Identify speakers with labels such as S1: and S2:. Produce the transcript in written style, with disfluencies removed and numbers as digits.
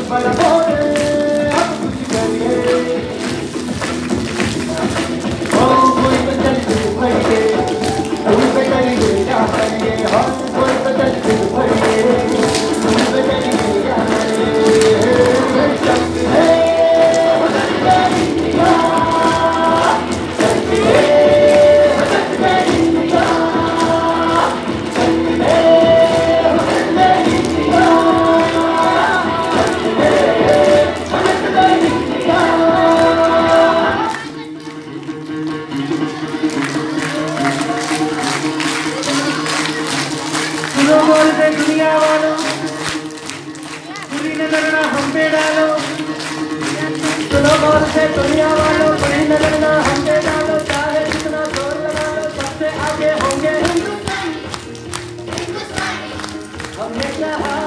S1: बड़ा बोले अब कुछ करिए कोई तो चल फिर भरिए तुम पे करिए क्या करिए कोई तो चल फिर भरिए तुम पे करिए क्या करिए शक्ति है बोलते दुनिया वालों बुरी नजर ना हम पे डालो सुनो बोलते दुनिया वालों बुरी नजर ना हम पे डालो चाहे जितना जोर लगा लो सबसे आगे होंगे हमने कहा